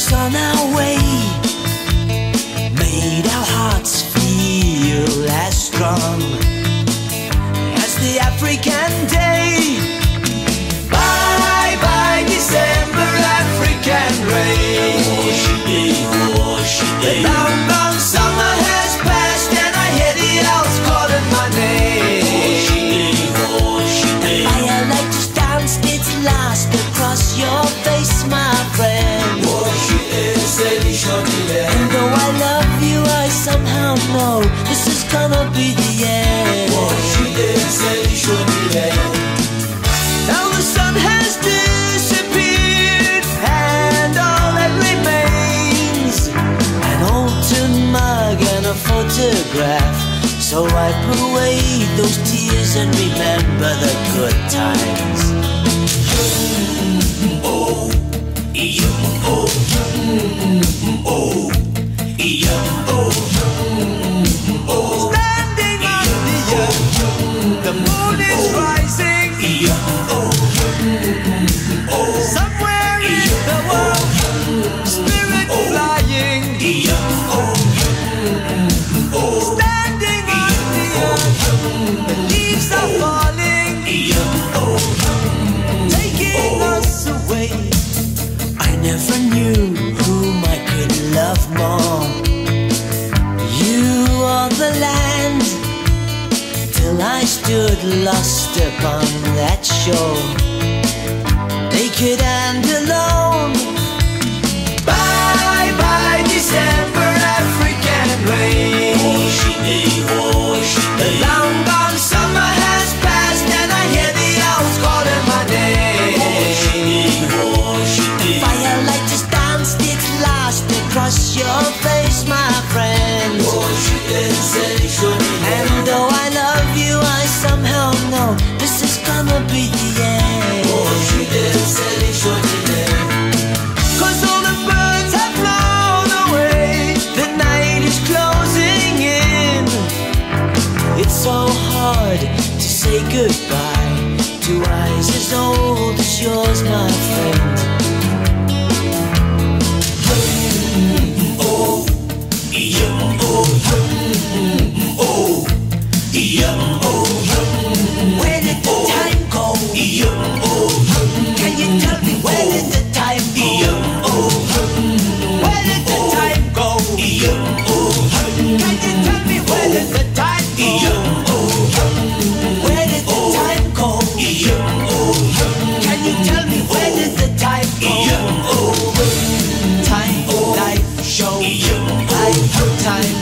Clouds on our way made our hearts feel as strong as the African day. Bye bye December, African rain. The long gone summer has passed and I hear the owls calling my name. The firelight just danced its last across your face, my friend. And though I love you, I somehow know this is gonna be the end. Now the sun has disappeared and all that remains an old tin mug and a photograph. So wipe away those tears and remember the good times. Standing on the earth, the moon is rising. Somewhere in the world, spirit flying. Standing on the earth, the leaves are falling, taking us away. I never knew whom I could love more, you or the land, till I stood lost upon that shore, naked and alone. Bye bye December, African rain. The long gone summer has passed and I hear the owls calling my name. Firelight just danced its last across your face, my friend. And though I love you, I somehow know this is gonna be the end. Cause all the birds have flown away, the night is closing in. It's so hard to say goodbye to eyes as old as yours, my friend. Where did the time go? Can you tell me where did the time go? Where did the time go? Can you tell me where did the time go? Where did the time go? Can you tell me where did the time go? Time, life, show, life, time.